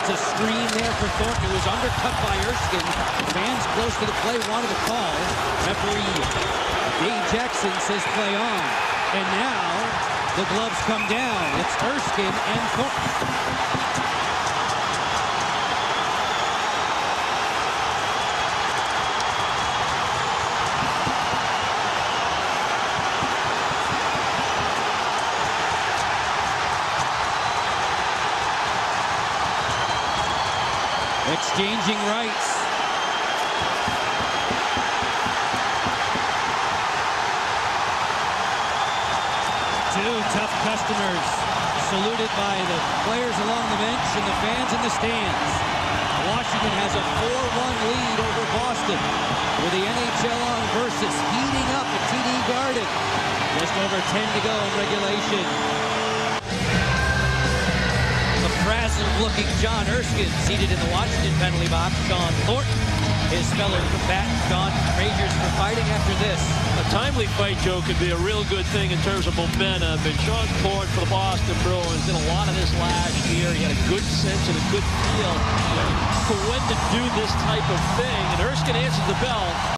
It's a screen there for Thornton, who was undercut by Erskine. Fans close to the play wanted a call. Referee Dave Jackson says play on. And now the gloves come down. It's Erskine and Thornton. Exchanging rights. Two tough customers saluted by the players along the bench and the fans in the stands. Washington has a 4-1 lead over Boston with the NHL on versus heating up at TD Garden. Just over 10 to go in regulation. Frazzled-looking John Erskine seated in the Washington penalty box. Shawn Thornton, his fellow combatant, John Fraser's for fighting after this. A timely fight, Joe, could be a real good thing in terms of momentum. And Shawn Thornton for the Boston Bruins did a lot of this last year. He had a good sense and a good feel for when to do this type of thing. And Erskine answers the bell.